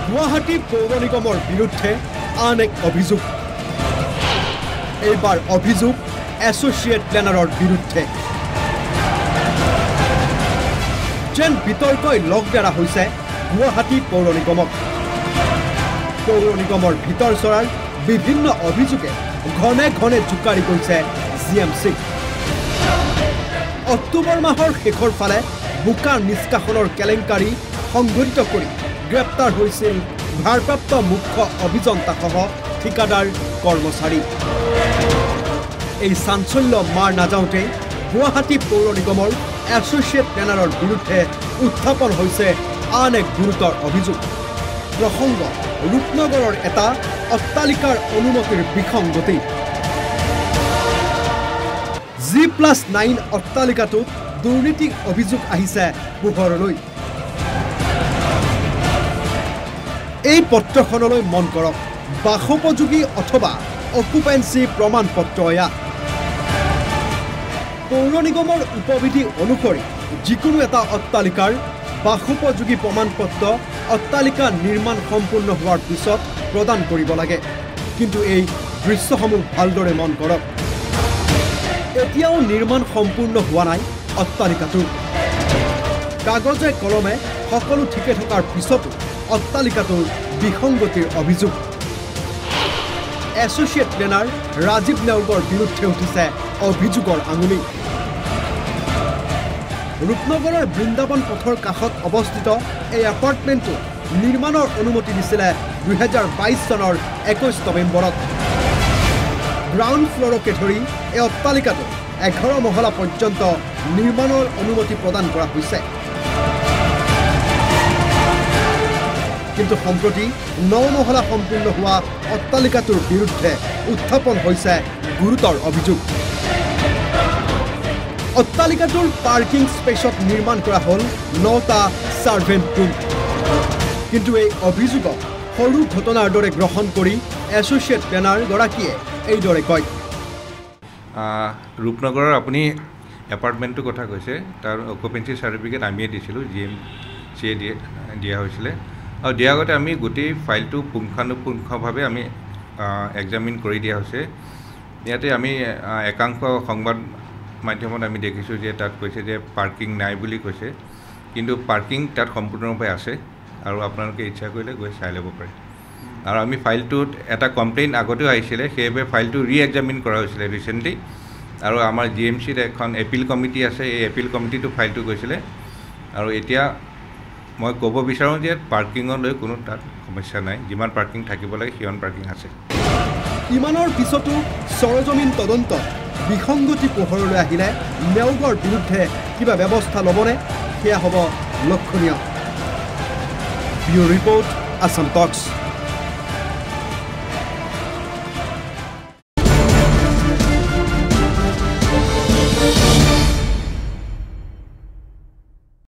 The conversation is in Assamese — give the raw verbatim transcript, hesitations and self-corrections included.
গুৱাহাটী পৌৰ নিগমৰ বিৰুদ্ধে আন এক অভিযোগ এইবাৰ অভিযোগ এছ'চিয়েট প্লেনাৰৰ বিৰুদ্ধে যেন বিতৰ্কই লগ দেৰা হৈছে গুৱাহাটী পৌৰ নিগমক পৌৰ নিগমৰ ভিতৰ চৰাৰ বিভিন্ন অভিযোগে ঘনে ঘনে জোকাৰি গৈছে জি এম চিক অক্টোবৰ মাহৰ শেষৰ ফালে বোকা নিষ্কাশনৰ কেলেংকাৰী সংঘটিত কৰি গ্ৰেপ্তাৰ হৈছিল ভাৰপ্ৰাপ্ত মুখ্য অভিযন্তাসহ ঠিকাদাৰ কৰ্মচাৰী এই চাঞ্চল্য মাৰ নাযাওঁতে গুৱাহাটী পৌৰ নিগমৰ এছ'চিয়েট প্লেনাৰৰ বিৰুদ্ধে উত্থাপন হৈছে আন এক গুৰুতৰ অভিযোগ প্ৰসংগ ৰূপনগৰৰ এটা অট্টালিকাৰ অনুমতিৰ বিসংগতি জি প্লাছ নাইন অট্টালিকাটোত দুৰ্নীতিৰ অভিযোগ আহিছে পোহৰলৈ এই পত্ৰখনলৈ মন কৰক বাসোপযোগী অথবা অকুপেন্সি প্ৰমাণ পত্ৰ এয়া পৌৰ নিগমৰ উপবিধি অনুসৰি যিকোনো এটা অট্টালিকাৰ বাসোপযোগী প্ৰমাণ পত্ৰ অট্টালিকা নিৰ্মাণ সম্পূৰ্ণ হোৱাৰ পিছত প্ৰদান কৰিব লাগে কিন্তু এই দৃশ্যসমূহ ভালদৰে মন কৰক এতিয়াও নিৰ্মাণ সম্পূৰ্ণ হোৱা নাই অট্টালিকাটোৰ কাগজে কলমে সকলো ঠিকে থকাৰ পিছতো অট্টালিকাটোৰ বিসংগতিৰ অভিযোগ এছ'চিয়েট প্লেনাৰ ৰাজীৱ নেওগৰ বিৰুদ্ধে উঠিছে অভিযোগৰ আঙুলি ৰূপনগৰৰ বৃন্দাবন পথৰ কাষত অৱস্থিত এই এপাৰ্টমেণ্টটো নিৰ্মাণৰ অনুমতি দিছিলে দুহেজাৰ বাইছ চনৰ একৈছ নৱেম্বৰত গ্ৰাউণ্ড ফ্ল'ৰকে ধৰি এই অট্টালিকাটো এঘাৰ মহলা পৰ্যন্ত নিৰ্মাণৰ অনুমতি প্ৰদান কৰা হৈছে কিন্তু সম্প্ৰতি ন মহলা সম্পূৰ্ণ হোৱা অট্টালিকাটোৰ বিৰুদ্ধে উত্থাপন হৈছে গুৰুতৰ অভিযোগ অট্টালিকাটোৰ পাৰ্কিং স্পেচত নিৰ্মাণ কৰা হ'ল নটা ছাৰ্ভেণ্ট ৰুম কিন্তু এই অভিযোগক সৰু ঘটনাৰ দৰে গ্ৰহণ কৰি এছ'চিয়েট প্লেনাৰগৰাকীয়ে এইদৰে কয় ৰূপনগৰৰ আপুনি এপাৰ্টমেণ্টটোৰ কথা কৈছে তাৰ অকুপেঞ্চি চাৰ্টিফিকেট আমিয়ে দিছিলোঁ জি এম চিয়ে দিয়ে দিয়া হৈছিলে আৰু দিয়াৰ আগতে আমি গোটেই ফাইলটো পুংখানুপুংখভাৱে আমি এক্সামিন কৰি দিয়া হৈছে ইয়াতে আমি একাংশ সংবাদ মাধ্যমত আমি দেখিছোঁ যে তাত কৈছে যে পাৰ্কিং নাই বুলি কৈছে কিন্তু পাৰ্কিং তাত সম্পূৰ্ণৰূপে আছে আৰু আপোনালোকে ইচ্ছা কৰিলে গৈ চাই ল'ব পাৰে আৰু আমি ফাইলটোত এটা কমপ্লেইন আগতেও আহিছিলে সেইবাবে ফাইলটো ৰি এক্সামিন কৰা হৈছিলে ৰিচেণ্টলি আৰু আমাৰ জি এম চিত এখন এপিল কমিটি আছে এই এপিল কমিটিটো ফাইলটো গৈছিলে আৰু এতিয়া মই ক'ব বিচাৰোঁ যে পাৰ্কিঙক লৈ কোনো তাত সমস্যা নাই যিমান পাৰ্কিং থাকিব লাগে সিমান পাৰ্কিং আছে ইমানৰ পিছতো সৰজমিন তদন্ত বিসংগতি পোহৰলৈ আহিলে নেওগৰ বিৰুদ্ধে কিবা ব্যৱস্থা ল'বনে সেয়া হ'ব লক্ষণীয় ব্যুৰ ৰিপৰ্ট আছাম টক্স